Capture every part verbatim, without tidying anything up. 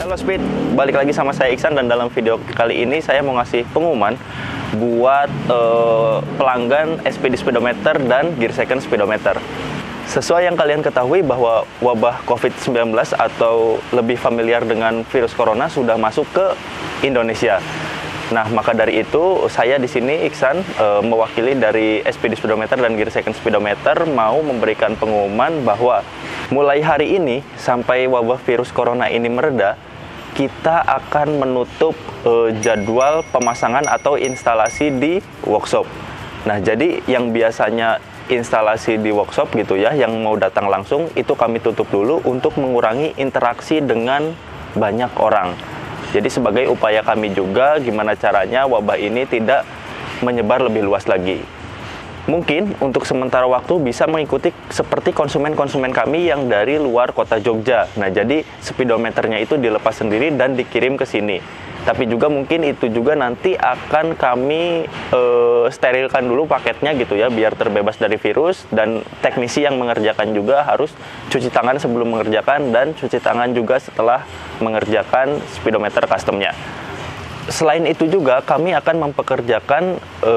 Halo Speed, balik lagi sama saya Iksan, dan dalam video kali ini saya mau ngasih pengumuman buat uh, pelanggan S P D Speedometer dan Gear Second Speedometer. Sesuai yang kalian ketahui bahwa wabah covid sembilan belas atau lebih familiar dengan virus corona sudah masuk ke Indonesia. Nah, maka dari itu saya di sini Iksan uh, mewakili dari S P D Speedometer dan Gear Second Speedometer mau memberikan pengumuman bahwa mulai hari ini sampai wabah virus corona ini mereda, kita akan menutup uh, jadwal pemasangan atau instalasi di workshop. Nah, jadi yang biasanya instalasi di workshop gitu ya, yang mau datang langsung, itu kami tutup dulu untuk mengurangi interaksi dengan banyak orang. Jadi sebagai upaya kami juga gimana caranya wabah ini tidak menyebar lebih luas lagi. Mungkin untuk sementara waktu bisa mengikuti seperti konsumen-konsumen kami yang dari luar kota Jogja. Nah, jadi speedometernya itu dilepas sendiri dan dikirim ke sini. Tapi juga mungkin itu juga nanti akan kami e, sterilkan dulu paketnya gitu ya, biar terbebas dari virus, dan teknisi yang mengerjakan juga harus cuci tangan sebelum mengerjakan dan cuci tangan juga setelah mengerjakan speedometer customnya. Selain itu juga kami akan mempekerjakan e,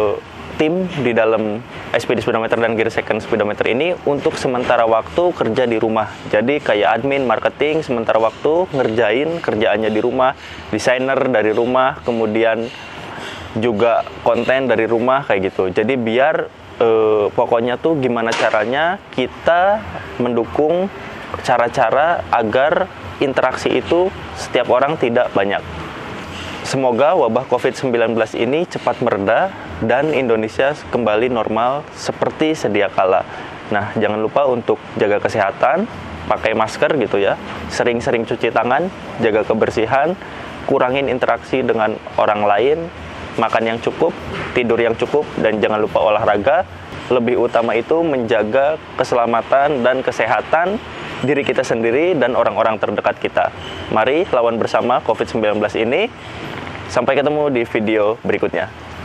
tim di dalam S P D Speedometer dan Gear Second Speedometer ini untuk sementara waktu kerja di rumah. Jadi kayak admin, marketing, sementara waktu ngerjain kerjaannya di rumah, desainer dari rumah, kemudian juga konten dari rumah kayak gitu. Jadi biar eh, pokoknya tuh gimana caranya kita mendukung cara-cara agar interaksi itu setiap orang tidak banyak. Semoga wabah covid sembilan belas ini cepat mereda dan Indonesia kembali normal seperti sedia kala. Nah, jangan lupa untuk jaga kesehatan, pakai masker gitu ya, sering-sering cuci tangan, jaga kebersihan, kurangin interaksi dengan orang lain, makan yang cukup, tidur yang cukup, dan jangan lupa olahraga. Lebih utama itu menjaga keselamatan dan kesehatan diri kita sendiri dan orang-orang terdekat kita. Mari lawan bersama covid sembilan belas ini. Sampai ketemu di video berikutnya.